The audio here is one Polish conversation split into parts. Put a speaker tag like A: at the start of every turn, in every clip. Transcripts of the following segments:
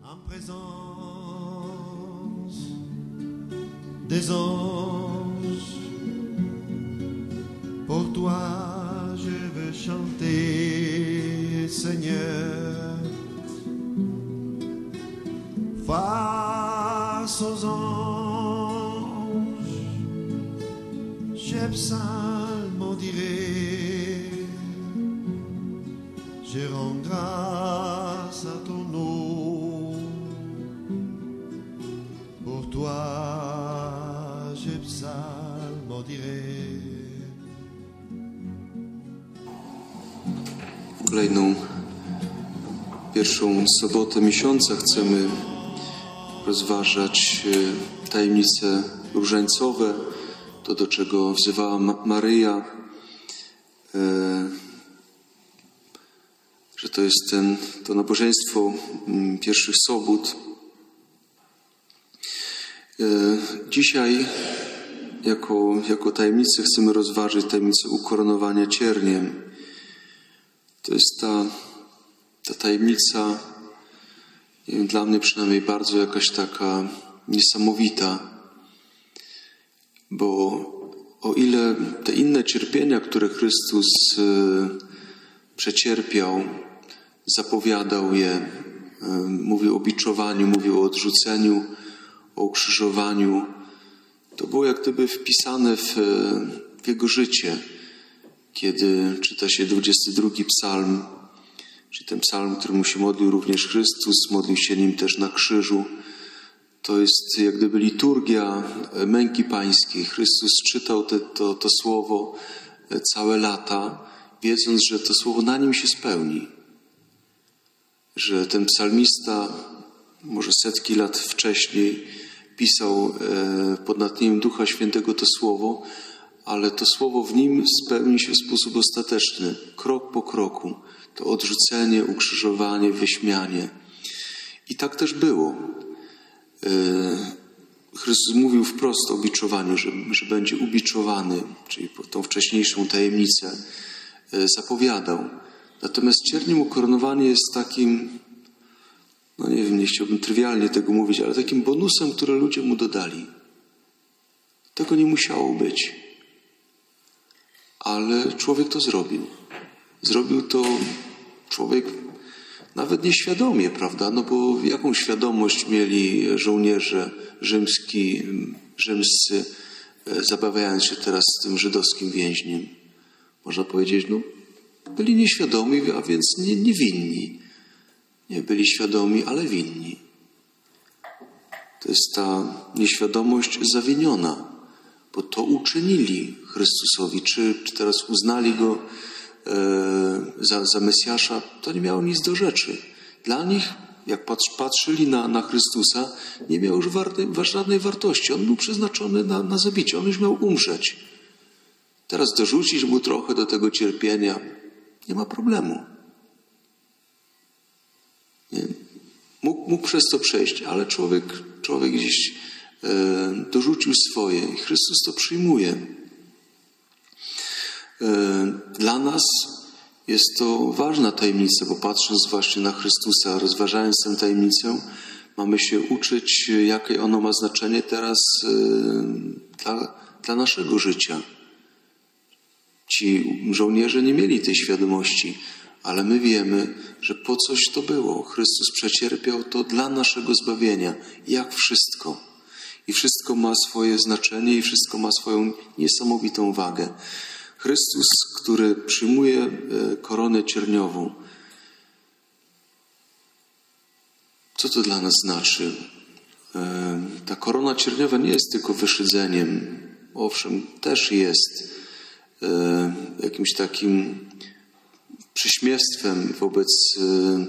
A: en présence des anges. Pour toi je veux chanter, Seigneur, face aux anges. J'ai psalmodié, je rends grâce à ton nom. Pour toi je psalmodié.
B: Kolejną pierwszą sobotę miesiąca chcemy rozważać tajemnice różańcowe, to do czego wzywała Maryja, że to jest to nabożeństwo pierwszych sobót. Dzisiaj jako tajemnicę chcemy rozważyć tajemnicę ukoronowania cierniem. To jest ta tajemnica, nie wiem, dla mnie przynajmniej bardzo jakaś taka niesamowita, bo o ile te inne cierpienia, które Chrystus przecierpiał, zapowiadał je, mówił o biczowaniu, mówił o odrzuceniu, o ukrzyżowaniu, to było jak gdyby wpisane w jego życie. Kiedy czyta się 22 psalm, czyli ten psalm, którym się modlił również Chrystus, modlił się nim też na krzyżu, to jest jak gdyby liturgia męki pańskiej. Chrystus czytał to słowo całe lata, wiedząc, że to słowo na nim się spełni. Że ten psalmista, może setki lat wcześniej, pisał pod natchnieniem Ducha Świętego to słowo, ale to słowo w nim spełni się w sposób ostateczny, krok po kroku. To odrzucenie, ukrzyżowanie, wyśmianie. I tak też było. Chrystus mówił wprost o biczowaniu, że będzie ubiczowany, czyli tą wcześniejszą tajemnicę zapowiadał. Natomiast cierniem ukoronowanie jest takim, no nie wiem, nie chciałbym trywialnie tego mówić, ale takim bonusem, który ludzie mu dodali. Tego nie musiało być. Ale człowiek to zrobił. Zrobił to człowiek nawet nieświadomie, prawda? No bo jaką świadomość mieli żołnierze rzymscy, zabawiając się teraz z tym żydowskim więźniem? Można powiedzieć, no byli nieświadomi, a więc niewinni. Nie byli świadomi, ale winni. To jest ta nieświadomość zawiniona. Bo to uczynili Chrystusowi, czy teraz uznali Go za Mesjasza, to nie miało nic do rzeczy. Dla nich, jak patrzyli na Chrystusa, nie miał już żadnej wartości. On był przeznaczony na zabicie, on już miał umrzeć. Teraz dorzucić mu trochę do tego cierpienia, nie ma problemu. Nie? Mógł przez to przejść, ale człowiek gdzieś dorzucił swoje i Chrystus to przyjmuje. Dla nas jest to ważna tajemnica, bo patrząc właśnie na Chrystusa, rozważając tę tajemnicę, mamy się uczyć, jakie ono ma znaczenie teraz dla naszego życia. Ci żołnierze nie mieli tej świadomości, ale my wiemy, że po coś to było. Chrystus przecierpiał to dla naszego zbawienia, jak wszystko. I wszystko ma swoje znaczenie i wszystko ma swoją niesamowitą wagę. Chrystus, który przyjmuje koronę cierniową. Co to dla nas znaczy? Ta korona cierniowa nie jest tylko wyszydzeniem. Owszem, też jest jakimś takim przyśmiewstwem wobec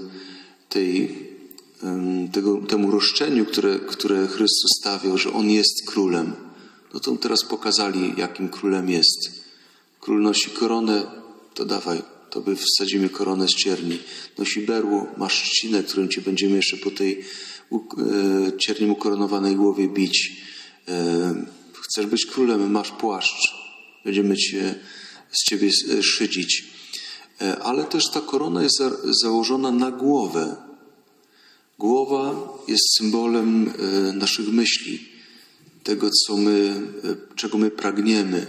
B: temu roszczeniu, które Chrystus stawiał, że On jest królem. No to teraz pokazali, jakim królem jest. Król nosi koronę, to dawaj, tobie wsadzimy koronę z cierni. Nosi berło, masz trzcinę, którym cię będziemy jeszcze po tej cierniem ukoronowanej głowie bić. Chcesz być królem, masz płaszcz, będziemy z ciebie szydzić. Ale też ta korona jest założona na głowę. Głowa jest symbolem naszych myśli, tego, czego my pragniemy,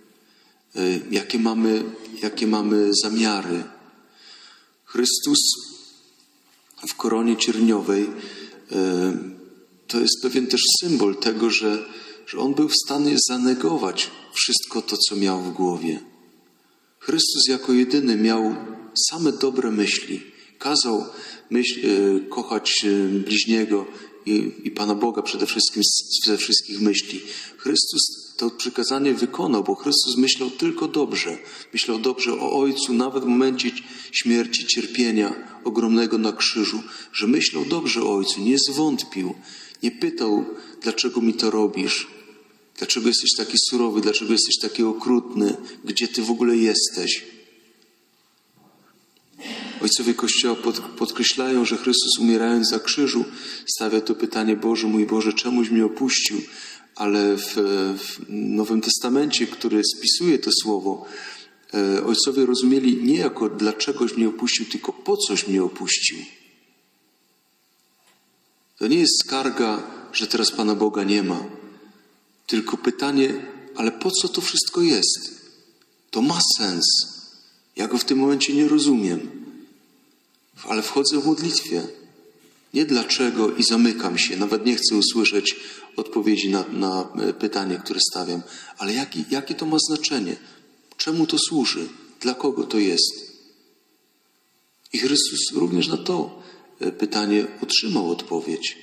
B: jakie mamy zamiary. Chrystus w koronie cierniowej to jest pewien też symbol tego, że On był w stanie zanegować wszystko to, co miał w głowie. Chrystus jako jedyny miał same dobre myśli. Kazał kochać bliźniego i Pana Boga przede wszystkim ze wszystkich myśli. Chrystus to przykazanie wykonał, bo Chrystus myślał tylko dobrze. Myślał dobrze o Ojcu, nawet w momencie śmierci, cierpienia ogromnego na krzyżu, że myślał dobrze o Ojcu, nie zwątpił, nie pytał, dlaczego mi to robisz, dlaczego jesteś taki surowy, dlaczego jesteś taki okrutny, gdzie Ty w ogóle jesteś. Ojcowie Kościoła podkreślają, że Chrystus umierając na krzyżu stawia to pytanie: Boże mój Boże, czemuś mnie opuścił? Ale w Nowym Testamencie, który spisuje to słowo, ojcowie rozumieli nie jako dlaczegoś mnie opuścił, tylko po coś mnie opuścił. To nie jest skarga, że teraz Pana Boga nie ma, tylko pytanie: ale po co to wszystko jest? To ma sens. Ja go w tym momencie nie rozumiem. Ale wchodzę w modlitwie. Nie dlaczego i zamykam się. Nawet nie chcę usłyszeć odpowiedzi na pytanie, które stawiam. Ale jakie to ma znaczenie? Czemu to służy? Dla kogo to jest? I Chrystus również na to pytanie otrzymał odpowiedź.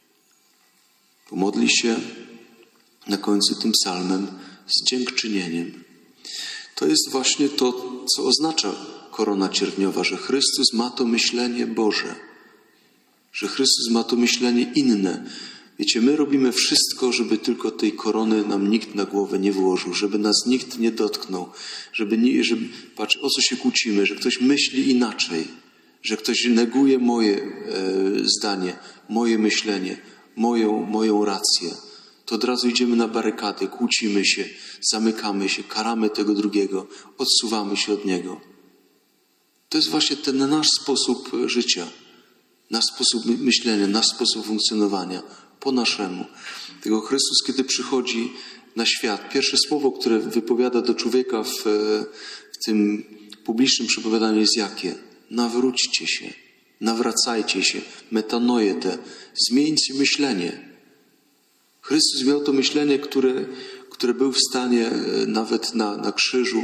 B: Pomodli się na końcu tym psalmem z dziękczynieniem. To jest właśnie to, co oznacza korona cierniowa, że Chrystus ma to myślenie Boże, że Chrystus ma to myślenie inne. Wiecie, my robimy wszystko, żeby tylko tej korony nam nikt na głowę nie włożył, żeby nas nikt nie dotknął, patrz, o co się kłócimy, że ktoś myśli inaczej, że ktoś neguje moje zdanie, moje myślenie, moją rację. To od razu idziemy na barykady, kłócimy się, zamykamy się, karamy tego drugiego, odsuwamy się od niego. To jest właśnie ten nasz sposób życia, nasz sposób myślenia, nasz sposób funkcjonowania, po naszemu. Tego Chrystus, kiedy przychodzi na świat, pierwsze słowo, które wypowiada do człowieka w tym publicznym przepowiadaniu jest jakie? Nawróćcie się, nawracajcie się, metanoje, zmieńcie myślenie. Chrystus miał to myślenie, które był w stanie nawet na krzyżu,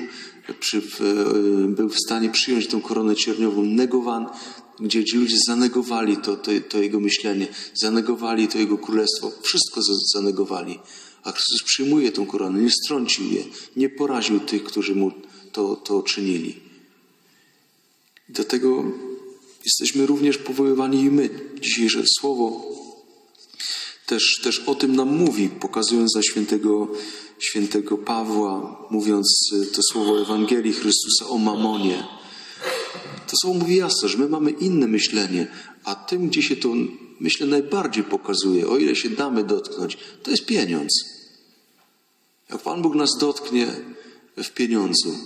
B: był w stanie przyjąć tę koronę cierniową, gdzie ci ludzie zanegowali to jego myślenie, zanegowali to jego królestwo, wszystko zanegowali. A Chrystus przyjmuje tę koronę, nie strącił je, nie poraził tych, którzy mu to czynili. Do tego jesteśmy również powoływani i my. Dzisiejsze słowo też o tym nam mówi, pokazując na świętego Pawła, mówiąc to słowo Ewangelii Chrystusa o mamonie. To słowo mówi jasno, że my mamy inne myślenie, a tym, gdzie się to, myślę, najbardziej pokazuje, o ile się damy dotknąć, to jest pieniądz. Jak Pan Bóg nas dotknie w pieniądzu,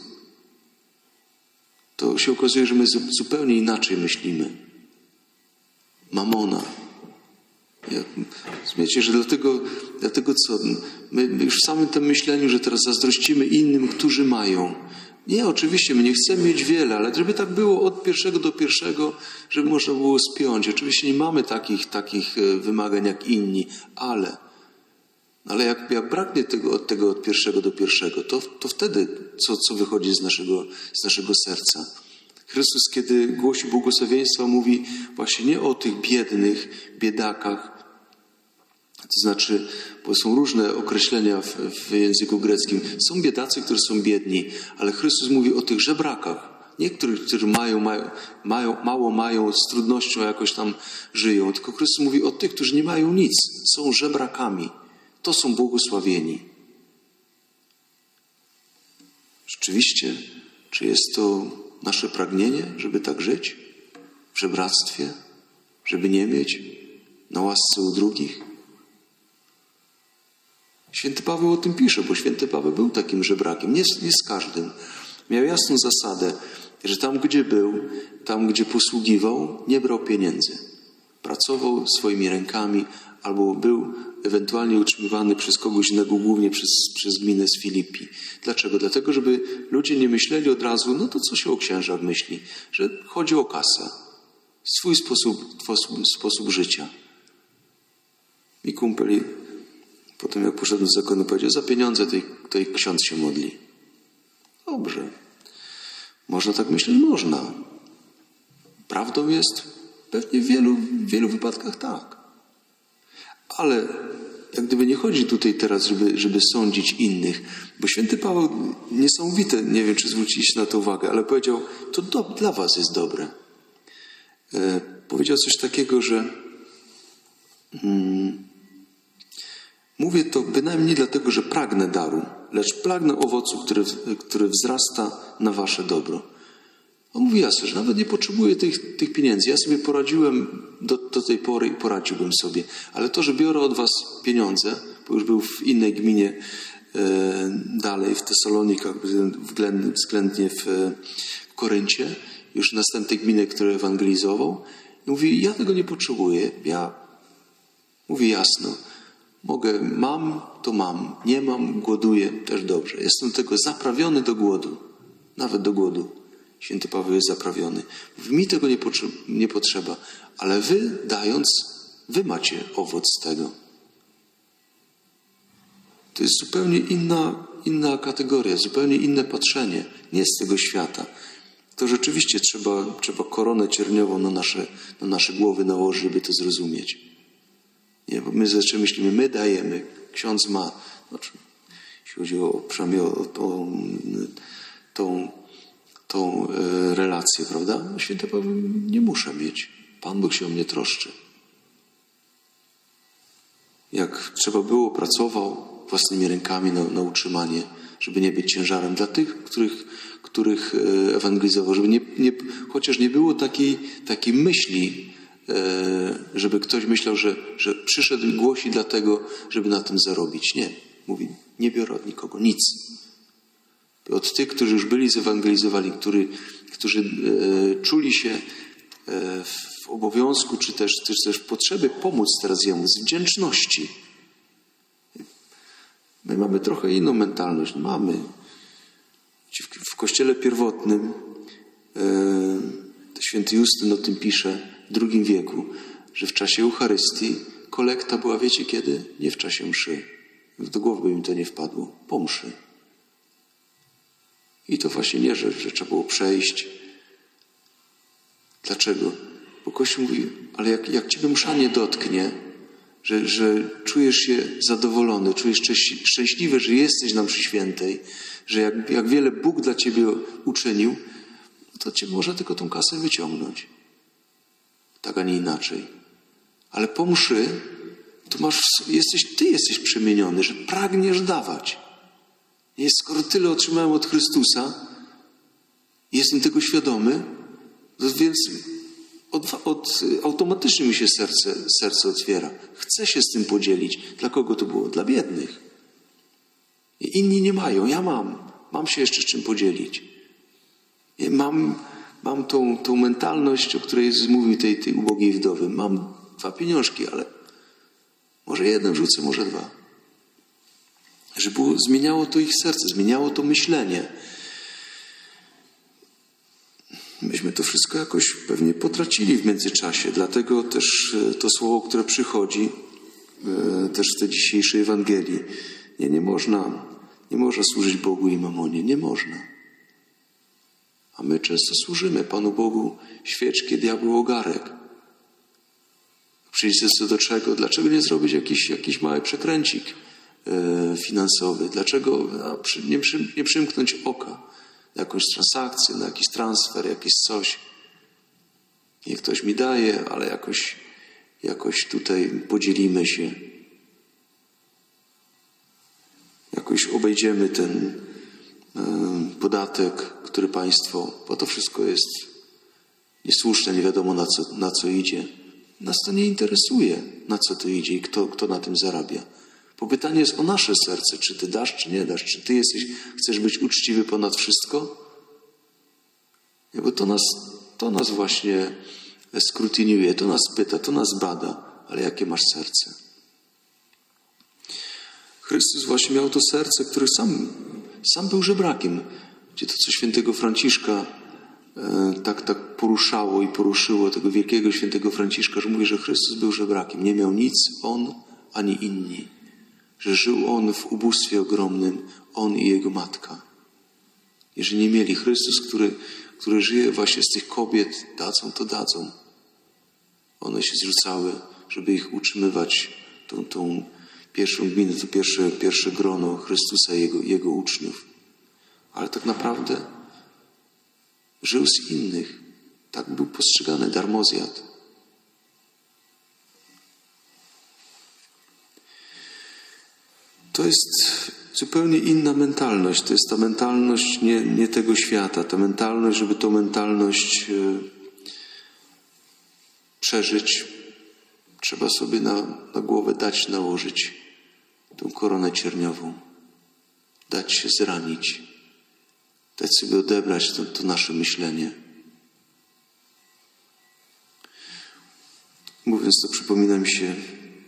B: to się okazuje, że my zupełnie inaczej myślimy. Mamona. Wiecie, że dlatego co? My już w samym tym myśleniu, że teraz zazdrościmy innym, którzy mają. Nie, oczywiście, my nie chcemy mieć wiele, ale żeby tak było od pierwszego do pierwszego, żeby można było spiąć. Oczywiście nie mamy takich wymagań jak inni, ale jak braknie tego od pierwszego do pierwszego, to wtedy co wychodzi z naszego serca? Chrystus, kiedy głosi błogosławieństwa, mówi właśnie nie o tych biednych, biedakach, to znaczy, bo są różne określenia w języku greckim. Są biedacy, którzy są biedni, ale Chrystus mówi o tych żebrakach. Niektórych, którzy mało mają, z trudnością jakoś tam żyją. Tylko Chrystus mówi o tych, którzy nie mają nic. Są żebrakami. To są błogosławieni. Rzeczywiście, czy jest to nasze pragnienie, żeby tak żyć? W żebractwie? Żeby nie mieć? Na łasce u drugich? Święty Paweł o tym pisze, bo święty Paweł był takim żebrakiem. Nie z każdym. Miał jasną zasadę, że tam, gdzie był, tam, gdzie posługiwał, nie brał pieniędzy. pracował swoimi rękami albo był ewentualnie utrzymywany przez kogoś innego, głównie przez gminę z Filipi. Dlaczego? Dlatego, żeby ludzie nie myśleli od razu, no to co się o księżach myśli? Że chodzi o kasę. Swój sposób życia. I kumpel, potem jak poszedł do zakonu, powiedział, za pieniądze tej ksiądz się modli. Dobrze. Można tak myśleć? Można. Prawdą jest? Pewnie w wielu wypadkach tak. Ale jak gdyby nie chodzi tutaj teraz, żeby sądzić innych, bo święty Paweł niesamowite, nie wiem, czy zwróciliście na to uwagę, ale powiedział, to dla was jest dobre. Powiedział coś takiego, że mówię to bynajmniej dlatego, że pragnę daru, lecz pragnę owocu, który wzrasta na wasze dobro. On mówi jasno, że nawet nie potrzebuję tych pieniędzy. Ja sobie poradziłem do tej pory i poradziłbym sobie. Ale to, że biorę od was pieniądze, bo już był w innej gminie dalej, w Tesalonikach, względnie w Koryncie, już następnej gminy, które ewangelizował, i mówi, ja tego nie potrzebuję. Ja mówię jasno, mam, to mam. Nie mam, głoduję, też dobrze. Jestem tego zaprawiony do głodu. Nawet do głodu. Święty Paweł jest zaprawiony. Mi tego nie potrzeba, ale wy dając, wy macie owoc z tego. To jest zupełnie inna kategoria, zupełnie inne patrzenie. Nie z tego świata. To rzeczywiście trzeba koronę cierniową na nasze głowy nałożyć, żeby to zrozumieć. Nie, bo my zawsze myślimy, my dajemy, ksiądz ma. Znaczy, jeśli chodzi przynajmniej o tą relację, prawda? Święty Paweł, nie muszę mieć. Pan Bóg się o mnie troszczy. Jak trzeba było, pracował własnymi rękami na utrzymanie, żeby nie być ciężarem dla tych, których ewangelizował, żeby chociaż nie było takiej myśli, żeby ktoś myślał, że przyszedł i głosi dlatego, żeby na tym zarobić. Nie. Mówi, nie biorę od nikogo nic. Od tych, którzy już byli zewangelizowani, którzy czuli się w obowiązku, czy też w potrzebie pomóc teraz jemu, z wdzięczności. My mamy trochę inną mentalność. Mamy. W kościele pierwotnym to święty Justyn o tym pisze w II wieku, że w czasie Eucharystii kolekta była, wiecie kiedy? Nie w czasie mszy. Do głowy by mi to nie wpadło. Po mszy. I to właśnie nie, że trzeba było przejść. Dlaczego? Bo Kościół mówi, ale jak ciebie msza nie dotknie, że czujesz się zadowolony, czujesz szczęśliwy, że jesteś na mszy świętej, że jak wiele Bóg dla ciebie uczynił, to cię może tylko tą kasę wyciągnąć. Tak, a nie inaczej. Ale po mszy to ty jesteś przemieniony, że pragniesz dawać. Skoro tyle otrzymałem od Chrystusa, jestem tego świadomy, więc automatycznie mi się serce otwiera. Chcę się z tym podzielić. Dla kogo to było? Dla biednych. Inni nie mają, ja mam. Mam się jeszcze z czym podzielić. Mam tą mentalność, o której Jezus mówił tej ubogiej wdowy. Mam 2 pieniążki, ale może jeden rzucę, może 2. Że zmieniało to ich serce, zmieniało to myślenie. Myśmy to wszystko jakoś pewnie potracili w międzyczasie. Dlatego też to słowo, które przychodzi też w tej dzisiejszej Ewangelii. Nie można służyć Bogu i mamonie. Nie można. A my często służymy Panu Bogu świeczki, diabłu ogarek. Przyjdzie co do czego? Dlaczego nie zrobić jakiś mały przekręcik finansowy? Dlaczego nie przymknąć oka na jakąś transakcję, na jakiś transfer, jakieś coś? Nie ktoś mi daje, ale jakoś tutaj podzielimy się. Jakoś obejdziemy ten podatek, który państwo, bo to wszystko jest niesłuszne, nie wiadomo na co idzie. Nas to nie interesuje, na co to idzie i kto na tym zarabia. Bo pytanie jest o nasze serce, czy ty dasz, czy nie dasz, czy ty chcesz być uczciwy ponad wszystko? Nie, bo to nas właśnie skrutyniuje, to nas pyta, to nas bada, ale jakie masz serce? Chrystus właśnie miał to serce, które sam był żebrakiem. Gdzie to, co świętego Franciszka tak poruszało i poruszyło tego wielkiego świętego Franciszka, że mówi, że Chrystus był żebrakiem. Nie miał nic on ani inni. Że żył on w ubóstwie ogromnym, on i jego matka. Jeżeli nie mieli Chrystus, który żyje właśnie z tych kobiet, dadzą, to dadzą. One się zrzucały, żeby ich utrzymywać, tą pierwszą gminę, to pierwsze grono Chrystusa i jego uczniów. Ale tak naprawdę żył z innych. Tak był postrzegany, darmozjad. To jest zupełnie inna mentalność. To jest ta mentalność nie tego świata. Ta mentalność, żeby tą mentalność przeżyć, trzeba sobie na głowę nałożyć tą koronę cierniową. Dać się zranić. Dać sobie odebrać to nasze myślenie. Mówiąc to, przypomina mi się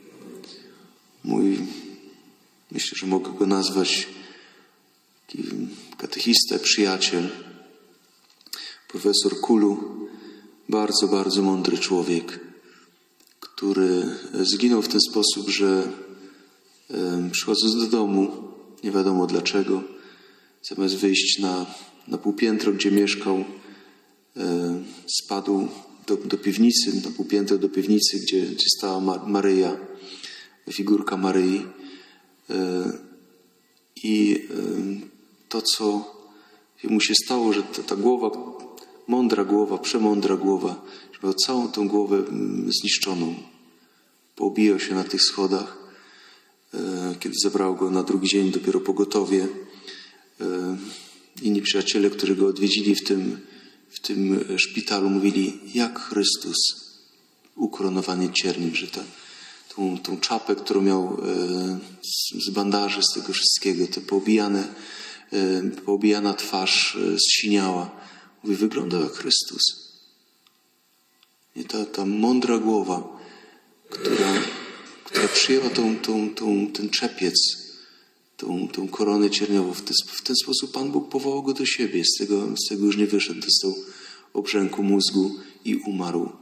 B: myślę, że mogę go nazwać taki katechista, przyjaciel, profesor Kulu, bardzo, bardzo mądry człowiek, który zginął w ten sposób, że przychodząc do domu, nie wiadomo dlaczego, zamiast wyjść na półpiętro, gdzie mieszkał, spadł do piwnicy, na półpiętro do piwnicy, gdzie stała Maryja, figurka Maryi. I to, co mu się stało, że ta głowa, mądra głowa, przemądra głowa, że miał całą tą głowę zniszczoną. Poobijał się na tych schodach, kiedy zabrało go na drugi dzień dopiero pogotowie. Inni przyjaciele, którzy go odwiedzili w tym szpitalu, mówili, jak Chrystus ukoronowany cierniem, że tą czapę, którą miał z bandaży, z tego wszystkiego, te poobijana twarz zsiniała. Mówi, wyglądał jak Chrystus. I ta mądra głowa, która przyjęła ten czepiec, tą koronę cierniową. W ten sposób Pan Bóg powołał go do siebie. Z tego już nie wyszedł. Dostał obrzęku mózgu i umarł.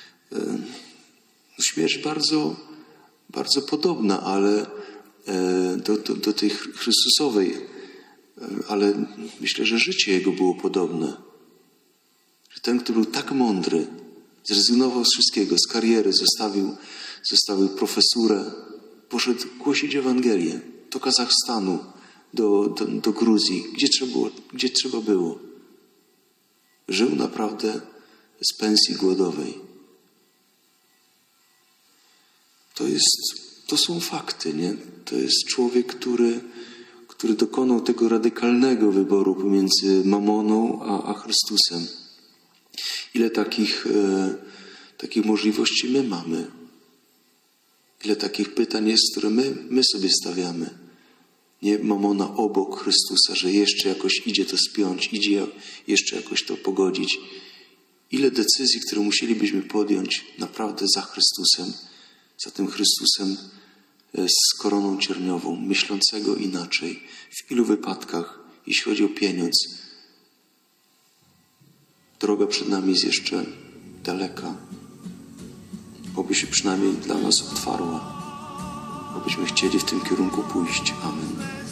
B: Śmierć bardzo, bardzo podobna, ale do tej Chrystusowej. Ale myślę, że życie jego było podobne. Że ten, który był tak mądry, zrezygnował z wszystkiego, z kariery, zostawił profesurę, poszedł głosić Ewangelię do Kazachstanu, do Gruzji, gdzie trzeba było. Żył naprawdę z pensji głodowej. To są fakty, nie? To jest człowiek, który dokonał tego radykalnego wyboru pomiędzy mamoną a Chrystusem. Ile takich możliwości my mamy? Ile takich pytań jest, które my sobie stawiamy? Nie mamona obok Chrystusa, że jeszcze jakoś idzie to spiąć, idzie jeszcze jakoś to pogodzić. Ile decyzji, które musielibyśmy podjąć naprawdę za Chrystusem, za tym Chrystusem z koroną cierniową, myślącego inaczej. W ilu wypadkach, jeśli chodzi o pieniądz, droga przed nami jest jeszcze daleka. Oby się przynajmniej dla nas otwarła. Obyśmy chcieli w tym kierunku pójść. Amen.